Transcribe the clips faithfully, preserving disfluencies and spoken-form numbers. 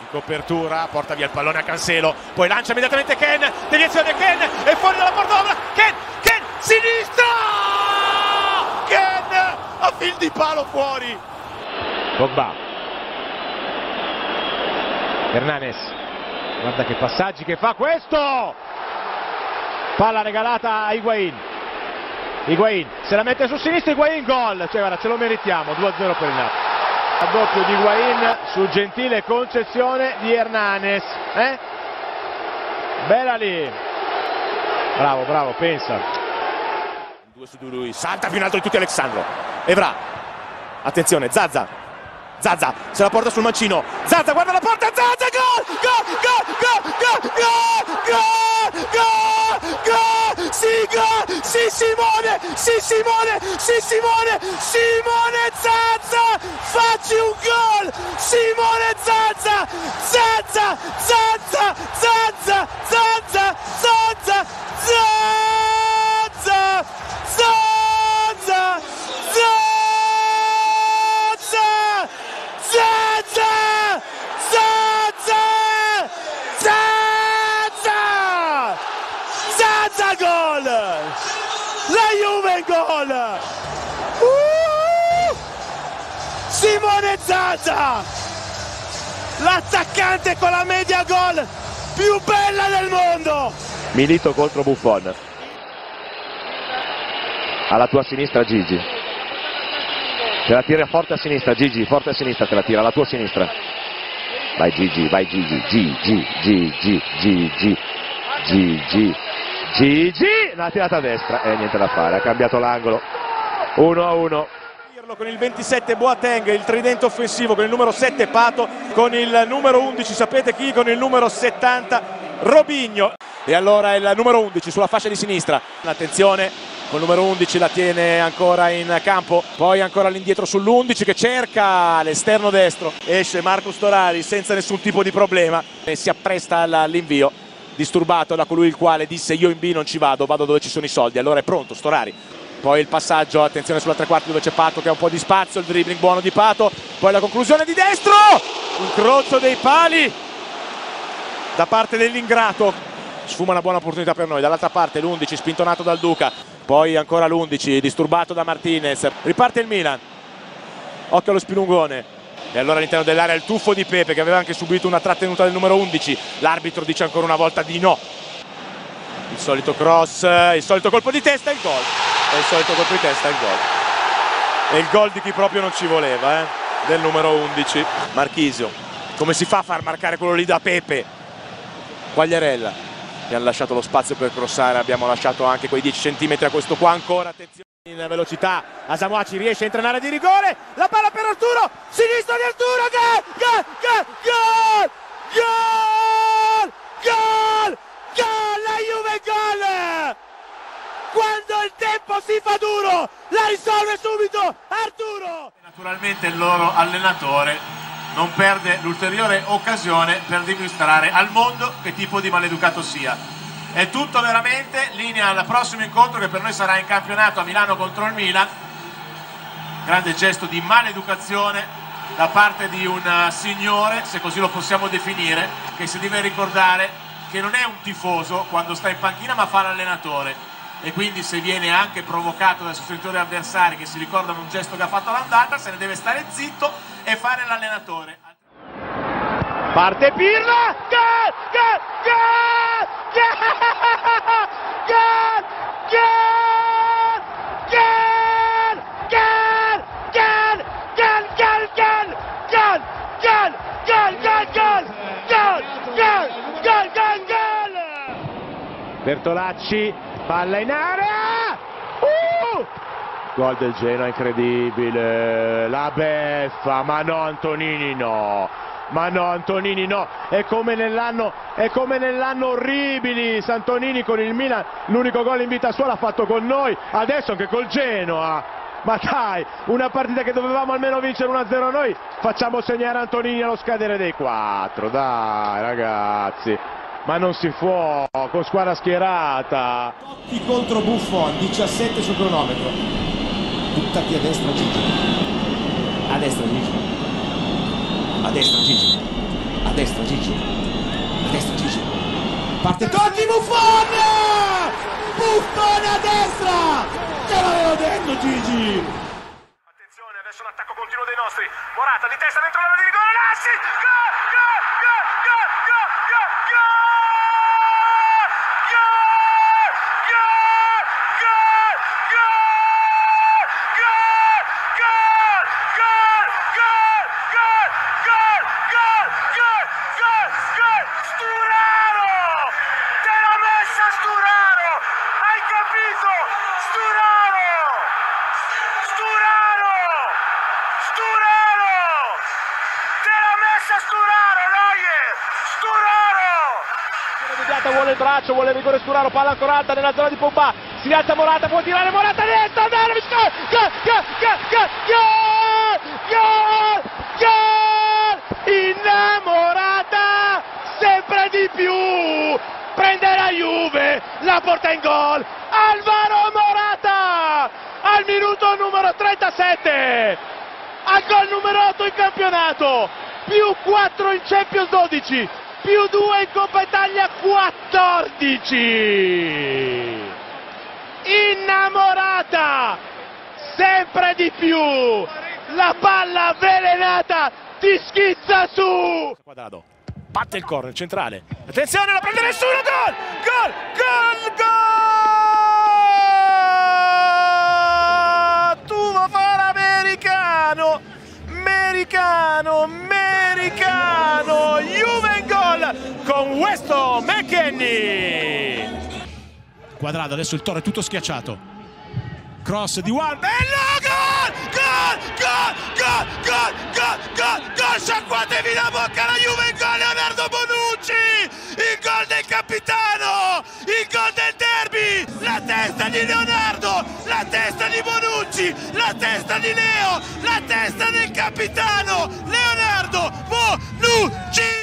Copertura, porta via il pallone a Cancelo, poi lancia immediatamente Ken, deviazione Ken, è fuori dalla porta, Ken, Ken, sinistra! Ken, a fil di palo fuori! Pogba. Hernanes, guarda che passaggi che fa questo! Palla regalata a Higuain. Higuain, se la mette su sinistra, Higuain, gol! Cioè guarda, ce lo meritiamo, due a zero per il Napoli. Raddoppio di Higuain su gentile concessione di Hernanes, eh? Bella lì, bravo, bravo, pensa. Due su di lui, salta più in alto di tutti Alexandro. Evra, attenzione, Zaza, Zaza, se la porta sul mancino, Zaza guarda la porta, Zaza, gol, gol, gol, gol, gol, gol, gol, gol, gol, sì, gol, sì Simone, sì Simone, sì Simone, Simone Zaza, facci un gol, Simone Zaza, Zaza, Zaza, Zaza, Zaza, Zaza, Zaza, Zaza, Zaza, Zaza, Zaza, Zaza, gol, la Juve gol, uh! Simone Zaza, l'attaccante con la media gol più bella del mondo. Milito contro Buffon, alla tua sinistra Gigi. Te la tira forte a sinistra, Gigi, forte a sinistra, te la tira alla tua sinistra. Vai Gigi, vai Gigi, Gigi, Gigi, Gigi, Gigi, Gigi, l'ha tirata a destra e eh, niente da fare, ha cambiato l'angolo. uno a uno. Con il ventisette Boateng, il tridente offensivo, con il numero sette Pato, con il numero undici sapete chi, con il numero settanta Robinho. E allora il numero undici sulla fascia di sinistra, attenzione. Con il numero undici la tiene ancora in campo, poi ancora all'indietro sull'undici che cerca l'esterno destro, esce Marco Storari senza nessun tipo di problema e si appresta all'invio, disturbato da colui il quale disse io in B non ci vado, vado dove ci sono i soldi, allora è pronto Storari. Poi il passaggio, attenzione sulla tre quarti dove c'è Pato che ha un po' di spazio, il dribbling buono di Pato, poi la conclusione di destro, incrocio dei pali da parte dell'ingrato, sfuma una buona opportunità per noi, dall'altra parte l'undici spintonato dal Duca. Poi ancora l'undici, disturbato da Martinez, riparte il Milan, occhio allo spilungone, e allora all'interno dell'area il tuffo di Pepe che aveva anche subito una trattenuta del numero undici, l'arbitro dice ancora una volta di no, il solito cross, il solito colpo di testa e il gol, e il solito colpo di testa e il gol, e il gol di chi proprio non ci voleva, eh? Del numero undici, Marchisio, come si fa a far marcare quello lì da Pepe? Quagliarella. Mi hanno lasciato lo spazio per crossare, abbiamo lasciato anche quei dieci centimetri a questo qua ancora, attenzione in velocità, Asamoah riesce a entrare in area di rigore, la palla per Arturo, sinistro di Arturo, gol, gol, gol, gol, gol, gol, gol, la Juve gol, quando il tempo si fa duro, la risolve subito Arturo. Naturalmente il loro allenatore non perde l'ulteriore occasione per dimostrare al mondo che tipo di maleducato sia. È tutto veramente, linea al prossimo incontro che per noi sarà in campionato a Milano contro il Milan. Grande gesto di maleducazione da parte di un signore, se così lo possiamo definire, che si deve ricordare che non è un tifoso quando sta in panchina ma fa l'allenatore. E quindi se viene anche provocato dai sostenitori avversari che si ricordano un gesto che ha fatto all'andata, se ne deve stare zitto e fare l'allenatore. Parte Pirlo, gol, gol, gol, gol, gol, gol, gol, gol, gol, gol, gol, gol, gol, gol, gol, gol, gol, gol, Bertolacci, palla in area, uh! Gol del Genoa incredibile, la beffa, ma no Antonini no, ma no Antonini no, è come nell'anno è come nell'anno orribili, Antonini con il Milan, l'unico gol in vita sua l'ha fatto con noi, adesso anche col Genoa, ma dai, una partita che dovevamo almeno vincere uno a zero noi, facciamo segnare Antonini allo scadere dei quattro, dai ragazzi. Ma non si può, con squadra schierata. Totti contro Buffon, diciassette sul cronometro. Buttati a destra Gigi. A destra Gigi. A destra Gigi. A destra Gigi, a destra Gigi, parte Totti, Buffon, Buffon a destra, te l'avevo detto Gigi. Attenzione, adesso l'attacco continuo dei nostri. Morata di testa dentro l'area di rigore, Lassi, gol, gol, gol, gol, gol, gol, gol, vuole il braccio, vuole il rigore Sturaro, palla ancora alta nella zona di Pogba, si rialza Morata, può tirare Morata dentro, Andanovic, gol, gol, gol, gol, gol, gol, innamorata sempre di più, prende la Juve, la porta in gol, Alvaro Morata, al minuto numero trentasette, al gol numero otto in campionato, più quattro in Champions dodici, più due in Coppa Italia quattordici. Innamorata sempre di più, la palla avvelenata ti schizza su. Quadrado batte il corner centrale, attenzione, la prende nessuno, gol, gol, gol, gol, tu fare americano, americano, americano, Juve in gol con Weston McKennie. Quadrado, adesso il Toro è tutto schiacciato, cross di Juan, bello, gol, gol, gol, gol, gol, gol, gol, gol, sciacquatevi la bocca, la Juve in gol, Leonardo Bonucci, il gol del capitano, il gol del derby, la testa di Leonardo, la testa di Bonucci, la testa di Leo, la testa del capitano, Leonardo Bonucci.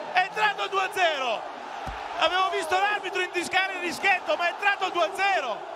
due a zero, avevo visto l'arbitro indiscare il dischetto, ma è entrato due a zero.